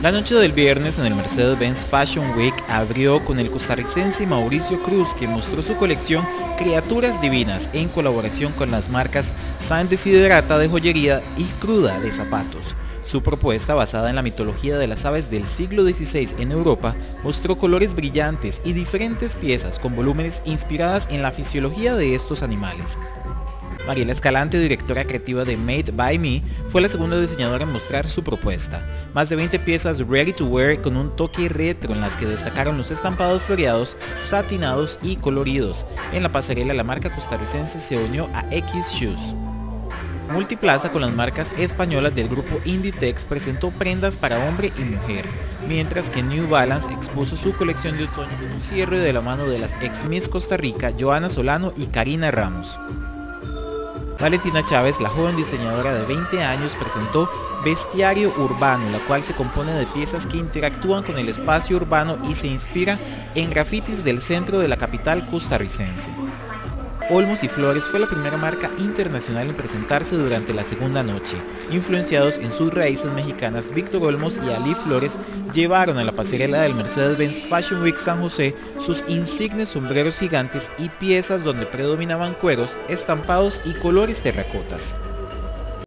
La noche del viernes en el Mercedes-Benz Fashion Week abrió con el costarricense Mauricio Cruz, que mostró su colección Criaturas Divinas en colaboración con las marcas San Desiderata de joyería y Cruda de zapatos. Su propuesta, basada en la mitología de las aves del siglo XVI en Europa, mostró colores brillantes y diferentes piezas con volúmenes inspiradas en la fisiología de estos animales. Mariela Escalante, directora creativa de Made by Me, fue la segunda diseñadora en mostrar su propuesta. Más de 20 piezas ready to wear con un toque retro en las que destacaron los estampados floreados, satinados y coloridos. En la pasarela la marca costarricense se unió a X Shoes. Multiplaza, con las marcas españolas del grupo Inditex, presentó prendas para hombre y mujer, mientras que New Balance expuso su colección de otoño con un cierre de la mano de las ex Miss Costa Rica, Joana Solano y Karina Ramos. Valentina Chávez, la joven diseñadora de 20 años, presentó Bestiario Urbano, la cual se compone de piezas que interactúan con el espacio urbano y se inspira en grafitis del centro de la capital costarricense. Olmos y Flores fue la primera marca internacional en presentarse durante la segunda noche. Influenciados en sus raíces mexicanas, Víctor Olmos y Ali Flores llevaron a la pasarela del Mercedes-Benz Fashion Week San José sus insignes sombreros gigantes y piezas donde predominaban cueros, estampados y colores terracotas.